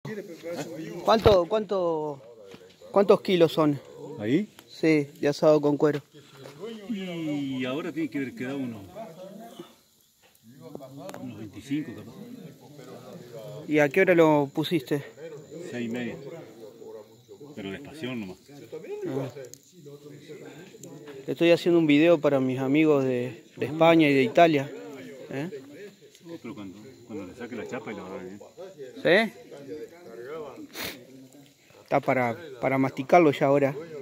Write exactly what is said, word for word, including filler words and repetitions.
¿Cuánto, cuánto, ¿Cuántos kilos son? ¿Ahí? Sí, de asado con cuero. Y ahora tiene que haber quedado unos, unos veinticinco capaz. ¿Y a qué hora lo pusiste? Seis y media. Pero despacio nomás. Ah. Estoy haciendo un video para mis amigos de, de España y de Italia. ¿Eh? Oh, pero cuando, cuando le saque la chapa y la va bien. ¿Sí? Está para, para masticarlo ya ahora.